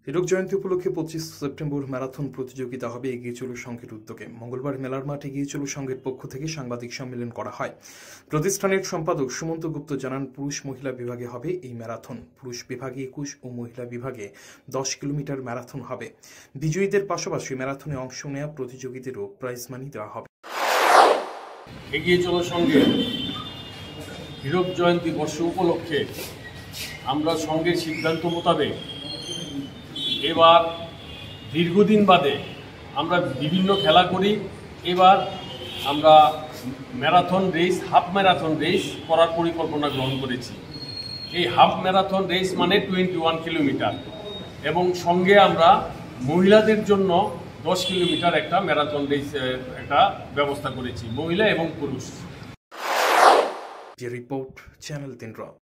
হীরক জয়ন্তী উপলক্ষে 25 September marathon প্রতিযোগিতা হবে এগিয়ে চলো সংঘের উদ্যোগে। মঙ্গলবার মেলার মাঠে এগিয়ে চলো সংঘের পক্ষ থেকে সাংবাদিক সম্মেলন করা হয়। প্রতিষ্ঠানের সম্পাদক সুমন্ত গুপ্ত জানান, পুরুষ মহিলা বিভাগে হবে এই ম্যারাথন। পুরুষ বিভাগে 21 ও মহিলা বিভাগে 10 কিলোমিটার ম্যারাথন হবে। বিজয়ীদের পাশাপাশি ম্যারাথনে অংশ নেওয়া প্রতিযোগীদেরও প্রাইজ মানি দেওয়া হবে। এগিয়ে চলো সংঘের হীরক জয়ন্তী বর্ষ উপলক্ষে আমরা সংঘের সিদ্ধান্ত মোতাবেক এবার দীর্ঘদিন বাদে আমরা বিভিন্ন খেলা করি। এবার আমরা marathon race, half marathon race করার পরিকল্পনা গ্রহণ করেছি। এই হাফ ম্যারাথন রেস মানে 21 কিলোমিটার, এবং সঙ্গে আমরা মহিলাদের জন্য 10 কিলোমিটার একটা ম্যারাথন রেস একটা ব্যবস্থা করেছি, মহিলা এবং পুরুষ। Report channel 3।